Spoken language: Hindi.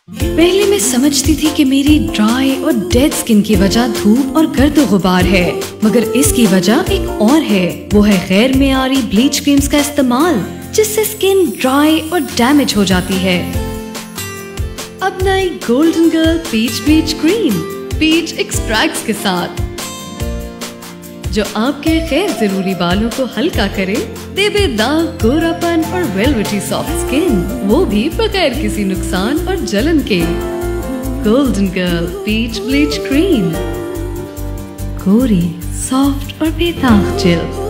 पहले मैं समझती थी कि मेरी ड्राई और डेड स्किन की वजह धूप और गर्द गुबार है, मगर इसकी वजह एक और है। वो है गैर मेयारी ब्लीच क्रीम्स का इस्तेमाल, जिससे स्किन ड्राई और डैमेज हो जाती है। अब नई Golden Girl peach bleach cream peach extracts के साथ, जो आपके गैर जरूरी बालों को हल्का करे, दे दाग, गोरापन और वेलवेटी सॉफ्ट स्किन, वो भी बगैर किसी नुकसान और जलन के। Golden Girl peach bleach cream, गोरी, सॉफ्ट और बेदाग जेल।